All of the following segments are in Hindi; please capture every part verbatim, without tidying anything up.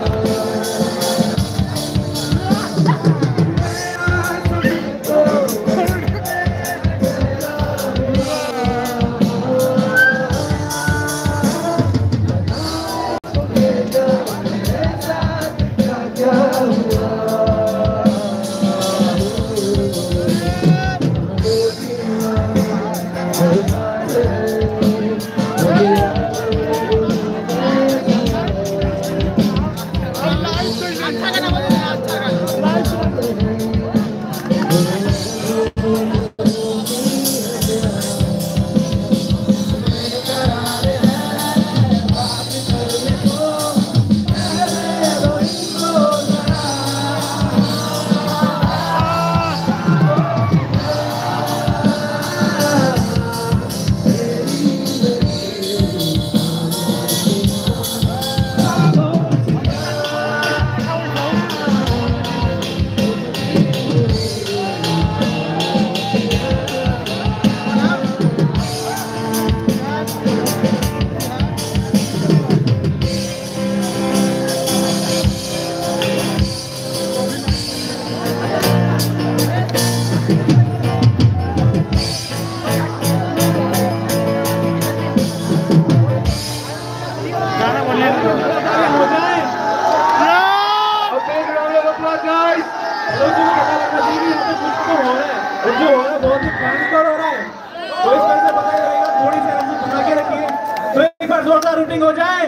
रूटिंग हो जाए।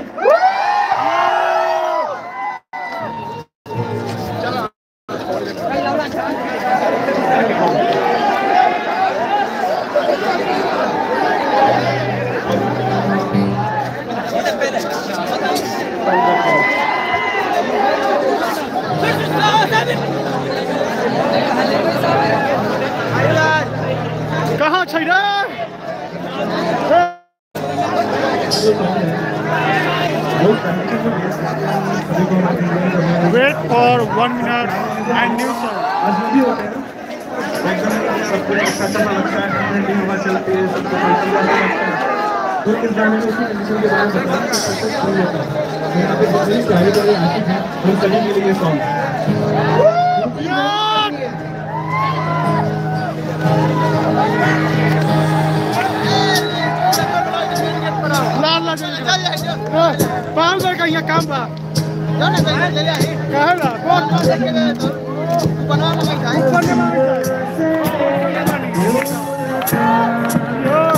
कहाँ छैन? Wait for one minute and new song. तो इस गाने में उसी कंडीशन के बारे में बताना कि सब कुछ सही होता है। यहाँ पे जितनी प्यारी प्यारी आशिक हैं उन सभी के लिए ये सॉन्ग पाँच सौ का यहाँ काम बा कहे ना